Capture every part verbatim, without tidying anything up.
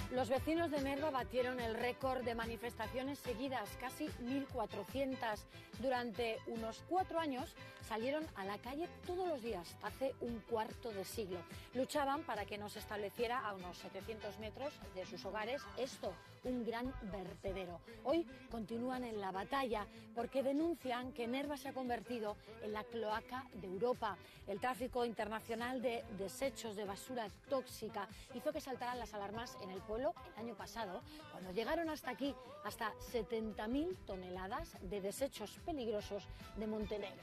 Los vecinos de Nerva batieron el récord de manifestaciones seguidas, casi mil cuatrocientas. Durante unos cuatro años salieron a la calle todos los días, hace un cuarto de siglo. Luchaban para que no se estableciera a unos setecientos metros de sus hogares esto, un gran vertedero. Hoy continúan en la batalla porque denuncian que Nerva se ha convertido en la cloaca de Europa. El tráfico internacional de desechos de basura tóxica hizo que saltaran las alarmas en el pueblo el año pasado, cuando llegaron hasta aquí, hasta setenta mil toneladas de desechos peligrosos de Montenegro.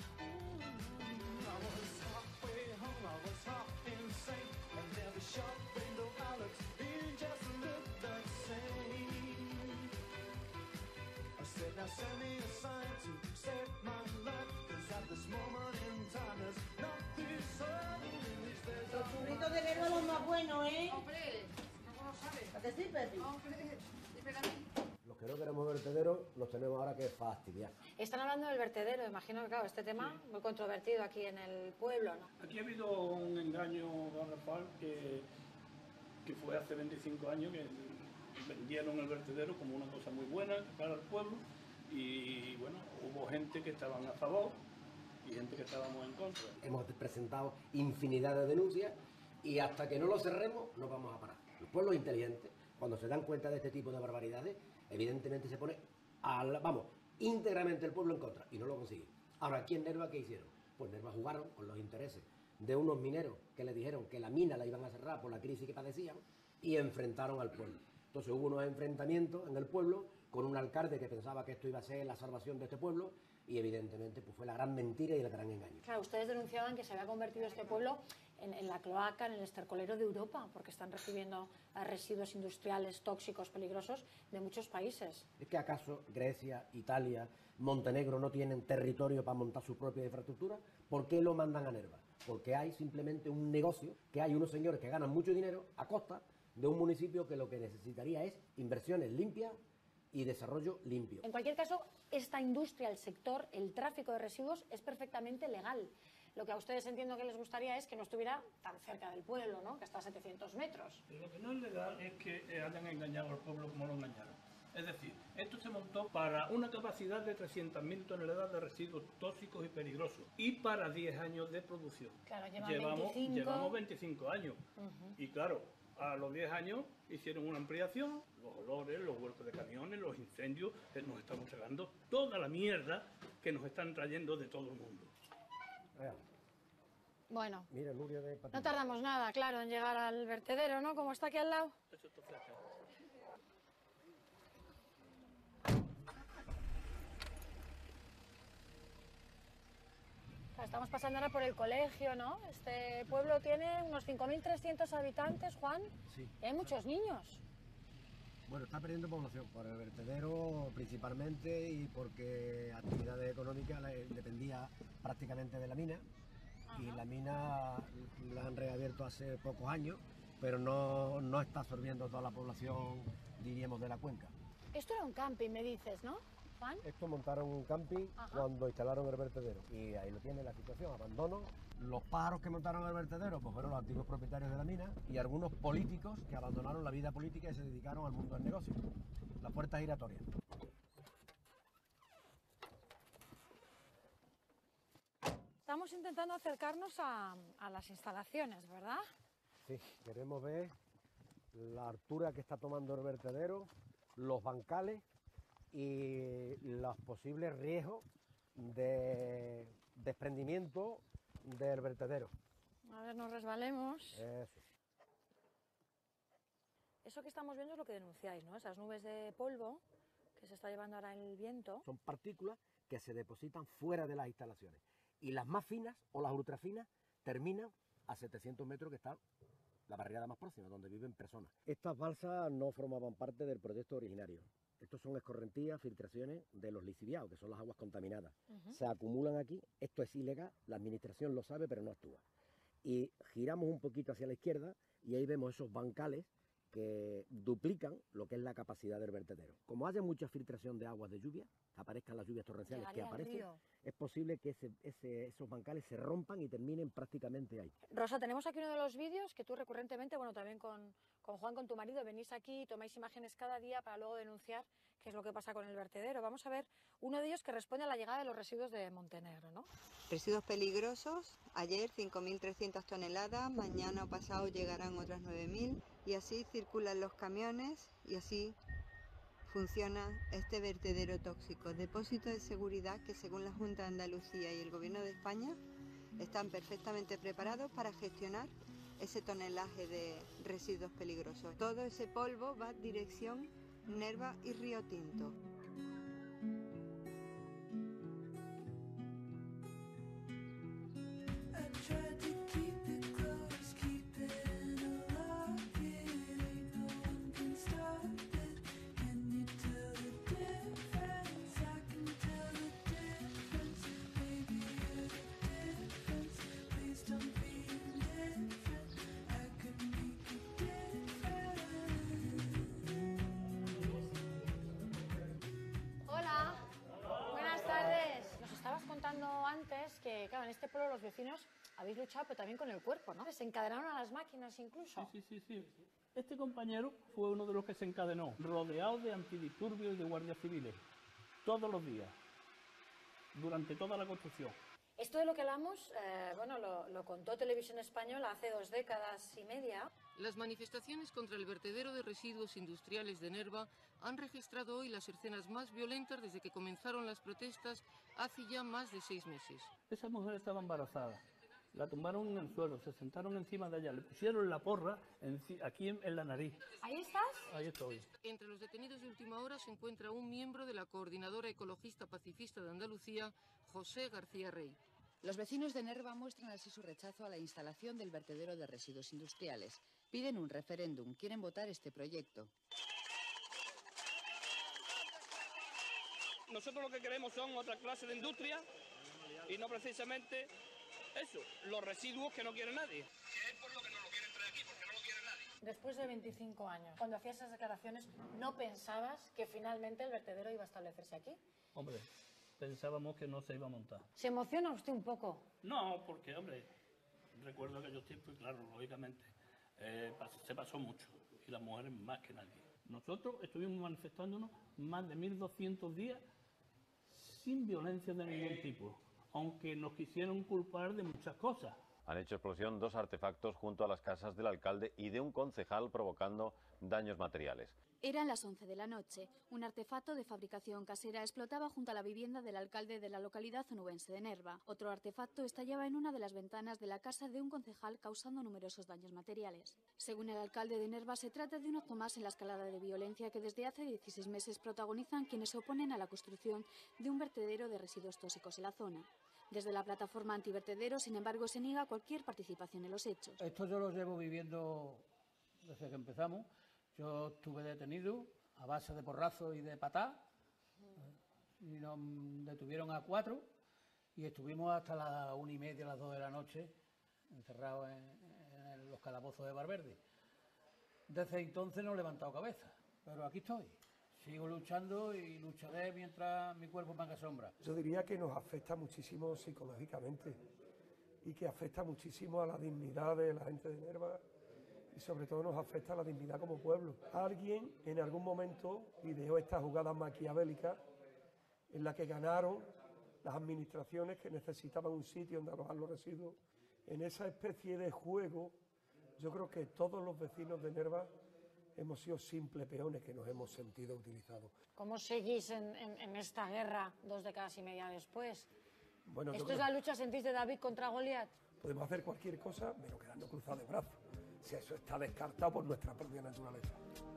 Los churritos de Nerva los más buenos, ¿eh? Hombre, ¿cómo lo sabes? ¿A que sí, Pepi? Hombre, espérate. Los que no queremos vertederos los tenemos ahora que fastidiar. Están hablando del vertedero, imagino que, claro, este tema muy controvertido aquí en el pueblo, ¿no? Aquí ha habido un engaño garrafal que, que fue hace veinticinco años, que vendieron el vertedero como una cosa muy buena para el pueblo, y bueno, hubo gente que estaban a favor y gente que estábamos en contra. Hemos presentado infinidad de denuncias y hasta que no lo cerremos no vamos a parar. Los pueblos inteligentes, cuando se dan cuenta de este tipo de barbaridades, evidentemente se pone, a la, vamos, íntegramente el pueblo en contra, y no lo consiguen. Ahora, aquí en Nerva, ¿qué hicieron? Pues Nerva jugaron con los intereses de unos mineros que les dijeron que la mina la iban a cerrar por la crisis que padecían y enfrentaron al pueblo. Entonces hubo unos enfrentamientos en el pueblo con un alcalde que pensaba que esto iba a ser la salvación de este pueblo y evidentemente pues fue la gran mentira y el gran engaño. Claro, ustedes denunciaban que se había convertido este pueblo en, en la cloaca, en el estercolero de Europa, porque están recibiendo residuos industriales tóxicos, peligrosos de muchos países. ¿Es que acaso Grecia, Italia, Montenegro no tienen territorio para montar su propia infraestructura? ¿Por qué lo mandan a Nerva? Porque hay simplemente un negocio, que hay unos señores que ganan mucho dinero a costa de un municipio que lo que necesitaría es inversiones limpias y desarrollo limpio. En cualquier caso, esta industria, el sector, el tráfico de residuos es perfectamente legal. Lo que a ustedes entiendo que les gustaría es que no estuviera tan cerca del pueblo, ¿no? Que está a setecientos metros. Pero lo que no es legal es que eh, hayan engañado al pueblo como lo engañaron. Es decir, esto se montó para una capacidad de trescientas mil toneladas de residuos tóxicos y peligrosos y para diez años de producción. Claro, llevan llevamos, veinticinco. llevamos veinticinco años. Uh-huh. Y claro, a los diez años hicieron una ampliación, los olores, los vuelcos de camiones, los incendios, eh, nos estamos tragando toda la mierda que nos están trayendo de todo el mundo. Vea, Bueno, mira, Nuria de Patillo. no tardamos nada, claro, en llegar al vertedero, ¿no? Como está aquí al lado. Eso está cerca. Estamos pasando ahora por el colegio, ¿no? Este pueblo tiene unos cinco mil trescientos habitantes, Juan. Sí. Y hay muchos niños. Bueno, está perdiendo población por el vertedero principalmente y porque actividades económicas le- dependía prácticamente de la mina. Ajá. Y la mina la han reabierto hace pocos años, pero no, no está absorbiendo toda la población, diríamos, de la cuenca. Esto era un camping, me dices, ¿no, Juan? Esto montaron un camping Ajá. cuando instalaron el vertedero y ahí lo tiene la situación, abandono. Los pájaros que montaron el vertedero pues fueron los antiguos propietarios de la mina y algunos políticos que abandonaron la vida política y se dedicaron al mundo del negocio. La puerta giratoria. Estamos intentando acercarnos a, a las instalaciones, ¿verdad? Sí, queremos ver la altura que está tomando el vertedero, los bancales y los posibles riesgos de desprendimiento del vertedero. A ver, nos resbalemos. Eso. Eso que estamos viendo es lo que denunciáis, ¿no? Esas nubes de polvo que se está llevando ahora el viento. Son partículas que se depositan fuera de las instalaciones. Y las más finas o las ultrafinas terminan a setecientos metros, que está la barriada más próxima, donde viven personas. Estas balsas no formaban parte del proyecto originario. Estos son escorrentías, filtraciones de los lixiviados, que son las aguas contaminadas. Uh-huh. Se acumulan aquí, esto es ilegal, la administración lo sabe, pero no actúa. Y giramos un poquito hacia la izquierda y ahí vemos esos bancales que duplican lo que es la capacidad del vertedero. Como haya mucha filtración de aguas de lluvia, aparezcan las lluvias torrenciales que Llegaría al aparecen, río. es posible que ese, ese, esos bancales se rompan y terminen prácticamente ahí. Rosa, tenemos aquí uno de los vídeos que tú recurrentemente, bueno, también con, con Juan, con tu marido, venís aquí y tomáis imágenes cada día para luego denunciar qué es lo que pasa con el vertedero. Vamos a ver uno de ellos que responde a la llegada de los residuos de Montenegro, ¿no? Residuos peligrosos, ayer cinco mil trescientas toneladas, mañana o pasado llegarán otras nueve mil y así circulan los camiones y así funciona este vertedero tóxico, depósito de seguridad que según la Junta de Andalucía y el Gobierno de España están perfectamente preparados para gestionar ese tonelaje de residuos peligrosos. Todo ese polvo va dirección Nerva y Río Tinto. Hola, buenas tardes. Nos estabas contando antes que, claro, en este pueblo los vecinos habéis luchado, pero también con el cuerpo, ¿no? Se encadenaron a las máquinas incluso. Sí, sí, sí, sí. Este compañero fue uno de los que se encadenó, rodeado de antidisturbios y de guardias civiles, todos los días, durante toda la construcción. Esto de lo que hablamos, eh, bueno, lo, lo contó Televisión Española hace dos décadas y media. Las manifestaciones contra el vertedero de residuos industriales de Nerva han registrado hoy las escenas más violentas desde que comenzaron las protestas hace ya más de seis meses. Esa mujer estaba embarazada, la tumbaron en el suelo, se sentaron encima de ella, le pusieron la porra enci- aquí en, en la nariz. ¿Ahí estás? Ahí estoy. Entre los detenidos de última hora se encuentra un miembro de la Coordinadora Ecologista Pacifista de Andalucía, José García Rey. Los vecinos de Nerva muestran así su rechazo a la instalación del vertedero de residuos industriales. Piden un referéndum, quieren votar este proyecto. Nosotros lo que queremos son otra clase de industria y no precisamente eso, los residuos que no quiere nadie. Que es por lo que no lo quieren traer aquí, porque no lo quiere nadie. Después de veinticinco años, cuando hacías esas declaraciones, ¿no pensabas que finalmente el vertedero iba a establecerse aquí? Hombre, pensábamos que no se iba a montar. ¿Se emociona usted un poco? No, porque, hombre, recuerdo aquellos tiempos y claro, lógicamente, eh, pas- se pasó mucho, y las mujeres más que nadie. Nosotros estuvimos manifestándonos más de mil doscientos días sin violencia de ningún tipo, aunque nos quisieron culpar de muchas cosas. Han hecho explosión dos artefactos junto a las casas del alcalde y de un concejal, provocando daños materiales. Eran las once de la noche. Un artefacto de fabricación casera explotaba junto a la vivienda del alcalde de la localidad onubense de Nerva. Otro artefacto estallaba en una de las ventanas de la casa de un concejal, causando numerosos daños materiales. Según el alcalde de Nerva, se trata de un acto más en la escalada de violencia que desde hace dieciséis meses protagonizan quienes se oponen a la construcción de un vertedero de residuos tóxicos en la zona. Desde la plataforma antivertedero, sin embargo, se niega cualquier participación en los hechos. Esto yo lo llevo viviendo desde que empezamos. Yo estuve detenido a base de porrazos y de patá y nos detuvieron a cuatro y estuvimos hasta las una y media, las dos de la noche encerrados en, en los calabozos de Valverde. Desde entonces no he levantado cabeza, pero aquí estoy. Sigo luchando y lucharé mientras mi cuerpo me haga sombra. Yo diría que nos afecta muchísimo psicológicamente y que afecta muchísimo a la dignidad de la gente de Nerva y sobre todo nos afecta a la dignidad como pueblo. Alguien en algún momento ideó esta jugada maquiavélica en la que ganaron las administraciones que necesitaban un sitio donde alojar los residuos. En esa especie de juego yo creo que todos los vecinos de Nerva hemos sido simples peones que nos hemos sentido utilizados. ¿Cómo seguís en, en, en esta guerra dos décadas y media después? Bueno, ¿Esto creo es la lucha, sentís, de David contra Goliat? Podemos hacer cualquier cosa, menos quedarnos cruzados de brazos. Si eso está descartado por nuestra propia naturaleza.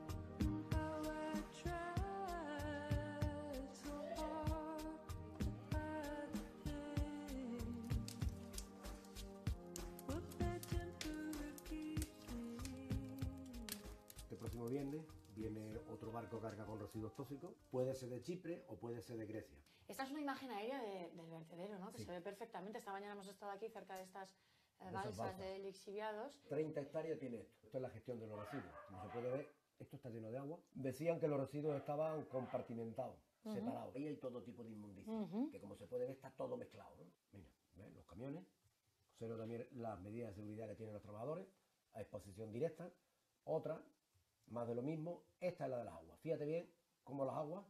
El próximo viernes viene otro barco carga con residuos tóxicos, puede ser de Chipre o puede ser de Grecia. Esta es una imagen aérea de, del vertedero, ¿no? Que Sí. se ve perfectamente. Esta mañana hemos estado aquí cerca de estas eh, balsas, balsas de lixiviados. treinta hectáreas tiene esto. Esto es la gestión de los residuos. Como se puede ver, esto está lleno de agua. Decían que los residuos estaban compartimentados, uh-huh. separados. Ahí hay todo tipo de inmundicia, uh-huh. que como se puede ver está todo mezclado, ¿no? Mira, ¿ves? Los camiones, observo también las medidas de seguridad que tienen los trabajadores, a exposición directa. Otra, más de lo mismo, esta es la de las aguas. Fíjate bien cómo las aguas,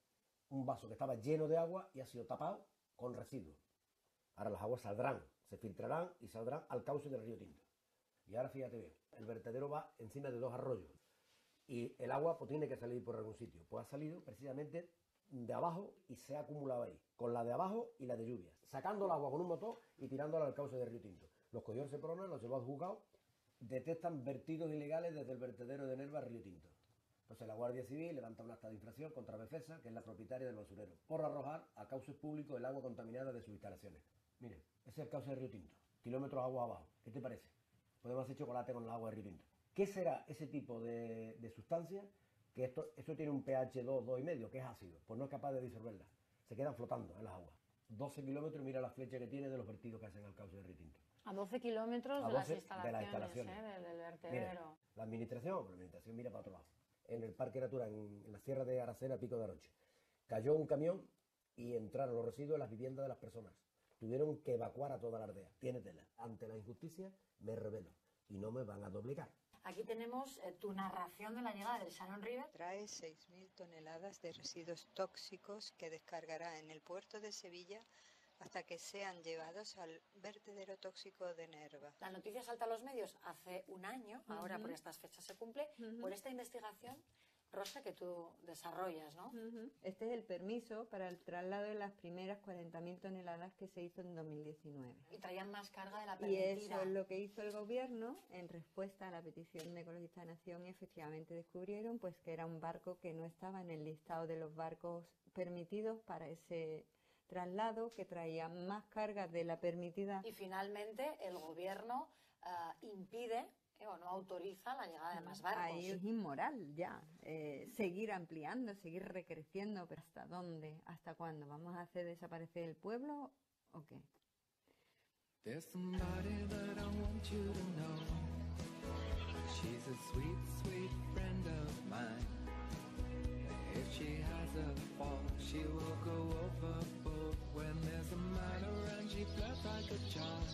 un vaso que estaba lleno de agua y ha sido tapado con residuos. Ahora las aguas saldrán, se filtrarán y saldrán al cauce del río Tinto. Y ahora fíjate bien, el vertedero va encima de dos arroyos y el agua pues tiene que salir por algún sitio. Pues ha salido precisamente de abajo y se ha acumulado ahí, con la de abajo y la de lluvias, sacando el agua con un motor y tirándola al cauce del río Tinto. Los cogió el Seprona, los llevó al juzgado, detectan vertidos ilegales desde el vertedero de Nerva al río Tinto. Entonces la Guardia Civil levanta un acta de infracción contra Befesa, que es la propietaria del basurero, por arrojar a cauces públicos el agua contaminada de sus instalaciones. Miren, ese es el cauce del río Tinto, kilómetros agua abajo. ¿Qué te parece? Podemos hacer chocolate con el agua del río Tinto. ¿Qué será ese tipo de, de sustancia? Que esto, esto tiene un pH dos, dos y medio, que es ácido, pues no es capaz de disolverla. Se quedan flotando en las aguas. doce kilómetros, mira la flecha que tiene de los vertidos que hacen al cauce del río Tinto. A doce kilómetros de, las instalaciones, de las instalaciones, ¿eh? del, del vertedero. Mira, la administración, la administración mira para otro lado. En el Parque Natura, en, en la Sierra de Aracena, Pico de Aroche, cayó un camión y entraron los residuos en las viviendas de las personas. Tuvieron que evacuar a toda la aldea. Tiene tela. Ante la injusticia me rebelo y no me van a doblegar. Aquí tenemos eh, tu narración de la llegada del Sharon River. Trae seis mil toneladas de residuos tóxicos que descargará en el puerto de Sevilla hasta que sean llevados al vertedero tóxico de Nerva. La noticia salta a los medios hace un año, uh-huh. ahora por estas fechas se cumple, uh-huh. por esta investigación, Rosa, que tú desarrollas, ¿no? Uh-huh. Este es el permiso para el traslado de las primeras cuarenta mil toneladas que se hizo en dos mil diecinueve. Y traían más carga de la permitida. Y eso es lo que hizo el gobierno en respuesta a la petición de Ecologistas de Nación, y efectivamente descubrieron pues que era un barco que no estaba en el listado de los barcos permitidos para ese traslado, que traía más carga de la permitida. Y finalmente el gobierno uh, impide eh, o no autoriza la llegada de más barcos. Ahí es inmoral ya, eh, seguir ampliando, seguir recreciendo, pero ¿hasta dónde? ¿Hasta cuándo? ¿Vamos a hacer desaparecer el pueblo o qué? There's somebody that I want you to know. She's a sweet, sweet friend of mine. If she has a fall, she will go overboard. When there's a man around, she flirts like a child.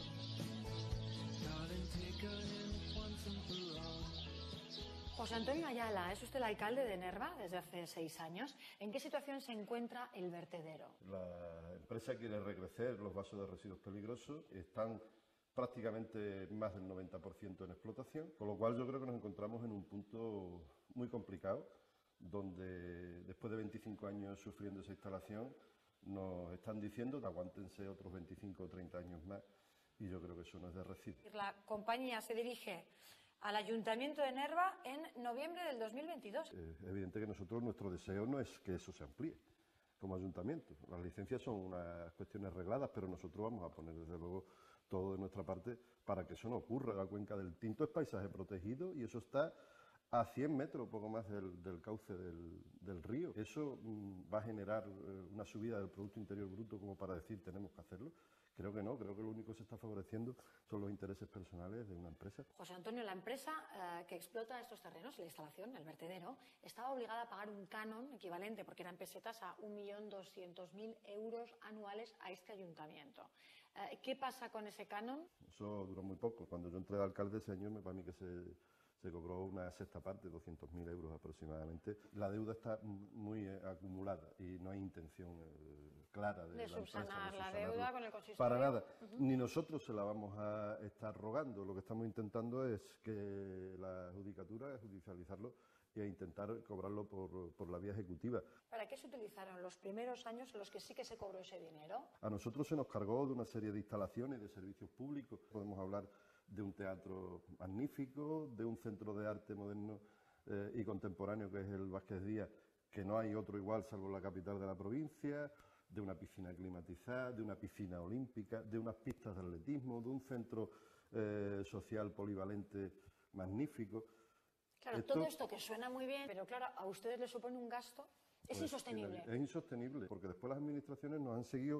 Darling, take her in once and for all. José Antonio Ayala, es usted el alcalde de Nerva desde hace seis años. ¿En qué situación se encuentra el vertedero? La empresa quiere recrecer los vasos de residuos peligrosos. Están prácticamente más del noventa por ciento en explotación, con lo cual yo creo que nos encontramos en un punto muy complicado, donde después de veinticinco años sufriendo esa instalación, nos están diciendo que aguántense otros veinticinco o treinta años más, y yo creo que eso no es de recibo. La compañía se dirige al Ayuntamiento de Nerva en noviembre del dos mil veintidós. Es evidente que nosotros, nuestro deseo no es que eso se amplíe como ayuntamiento. Las licencias son unas cuestiones regladas, pero nosotros vamos a poner desde luego todo de nuestra parte para que eso no ocurra. La cuenca del Tinto es paisaje protegido y eso está a cien metros, poco más del, del cauce del, del río. Eso mm, va a generar eh, una subida del Producto Interior Bruto como para decir tenemos que hacerlo. Creo que no, creo que lo único que se está favoreciendo son los intereses personales de una empresa. José Antonio, la empresa eh, que explota estos terrenos, la instalación, el vertedero, estaba obligada a pagar un canon equivalente, porque eran pesetas, a un millón doscientos mil euros anuales a este ayuntamiento. Eh, ¿Qué pasa con ese canon? Eso duró muy poco. Cuando yo entré de alcalde ese año, me para mí que se... se cobró una sexta parte, doscientos mil euros aproximadamente. La deuda está muy eh, acumulada y no hay intención eh, clara de, de la subsanar empresa, de la deuda con el consistorio. Para nada. Uh-huh. Ni nosotros se la vamos a estar rogando. Lo que estamos intentando es que la judicatura, judicializarlo e intentar cobrarlo por, por la vía ejecutiva. ¿Para qué se utilizaron los primeros años en los que sí que se cobró ese dinero? A nosotros se nos cargó de una serie de instalaciones, de servicios públicos. Podemos hablar de un teatro magnífico, de un centro de arte moderno eh, y contemporáneo que es el Vázquez Díaz, que no hay otro igual salvo la capital de la provincia, de una piscina climatizada, de una piscina olímpica, de unas pistas de atletismo, de un centro eh, social polivalente magnífico. Claro, esto, todo esto que suena muy bien, pero claro, a ustedes les supone un gasto, es pues, insostenible. Es insostenible, porque después las administraciones nos han seguido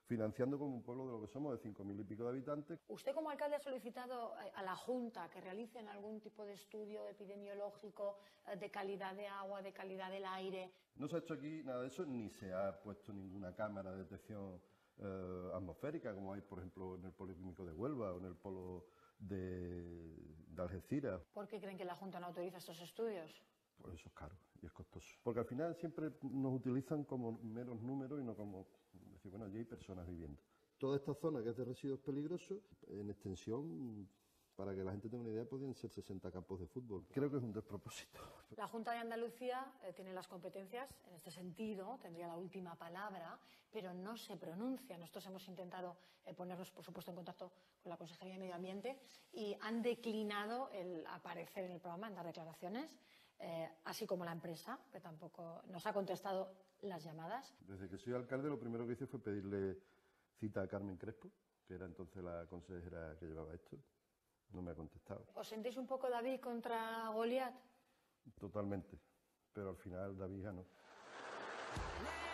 financiando como un pueblo de lo que somos, de cinco mil y pico de habitantes. ¿Usted como alcalde ha solicitado a la Junta que realicen algún tipo de estudio epidemiológico de calidad de agua, de calidad del aire? No se ha hecho aquí nada de eso, ni se ha puesto ninguna cámara de detección eh, atmosférica, como hay, por ejemplo, en el polo químico de Huelva o en el polo de, de Algeciras. ¿Por qué creen que la Junta no autoriza estos estudios? Pues eso es caro y es costoso. Porque al final siempre nos utilizan como meros números y no como decir, bueno, allí hay personas viviendo. Toda esta zona que es de residuos peligrosos, en extensión, para que la gente tenga una idea, podrían ser sesenta campos de fútbol. Creo que es un despropósito. La Junta de Andalucía eh, tiene las competencias en este sentido, tendría la última palabra, pero no se pronuncia. Nosotros hemos intentado eh, ponernos, por supuesto, en contacto con la Consejería de Medio Ambiente y han declinado el aparecer en el programa, en dar declaraciones, eh, así como la empresa, que tampoco nos ha contestado las llamadas. Desde que soy alcalde, lo primero que hice fue pedirle cita a Carmen Crespo, que era entonces la consejera que llevaba esto. No me ha contestado. ¿Os sentís un poco David contra Goliat? Totalmente, pero al final David ganó.